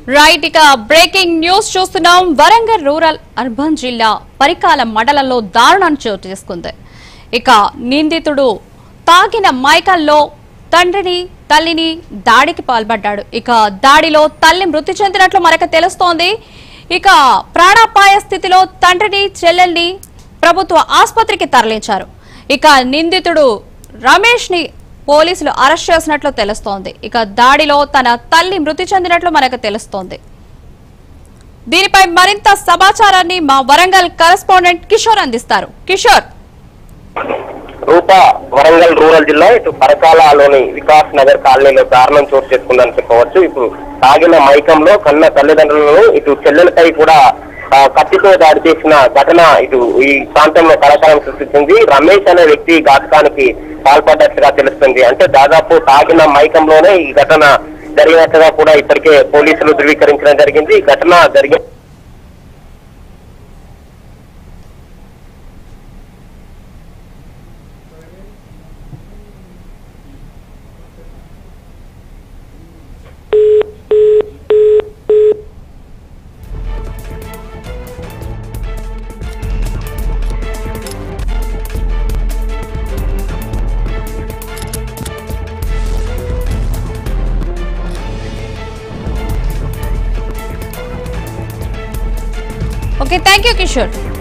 Right ఇక breaking news చూస్తున్నాం. Warangal rural urban జిల్లా పరికాల మండలంలో దారుణం చోటు చేసుకుంది. ఇక నిందితుడు తాగిన మైకల్లో తండ్రిని తల్లిని దాడికి పాల్పడ్డాడు. ఇక దాడిలో తల్లి మృతి చెందినట్లు మనకు తెలుస్తోంది. ఇక ప్రాణాపాయ స్థితిలో తండ్రిని చెల్లెల్ని ప్రభుత్వ ఆసుపత్రికి తరలించారు. ఇక నిందితుడు రమేష్ ని పోలీసులు అరెస్ట్ చేసినట్లు తెలుస్తోంది. ఇక దాడిలో తన తల్లి మృతి చెందినట్లు మనకు తెలుస్తోంది. దీనిపై మరింత సమాచారాన్ని మా వరంగల్ కరెస్పాండెంట్ కిషోర్ అందిస్తారు. కిషోర్. వరంగల్ రూరల్ జిల్లా ఇటు పరకాలలోని వికాస్ నగర్ కాలనీలో దారుణం చోటు చేసుకుందని చెప్పవచ్చు. ఇప్పుడు తాగిన మైకంలో కన్న తల్లిదండ్రులను ఇటు చెల్లెలపై కూడా కత్తితో దాడి చేసిన ఘటన ఇటు ఈ ప్రాంతంలో కలకలం సృష్టించింది. రమేష్ అనే వ్యక్తి ఘాతకానికి పాల్పడ్డట్టుగా తెలుస్తుంది. అంటే దాదాపు తాగిన మైకంలోనే ఈ ఘటన జరిగినట్టుగా కూడా ఇప్పటికే పోలీసులు ధృవీకరించడం జరిగింది. ఈ ఘటన జరిగిన Okay, thank you, Kishore.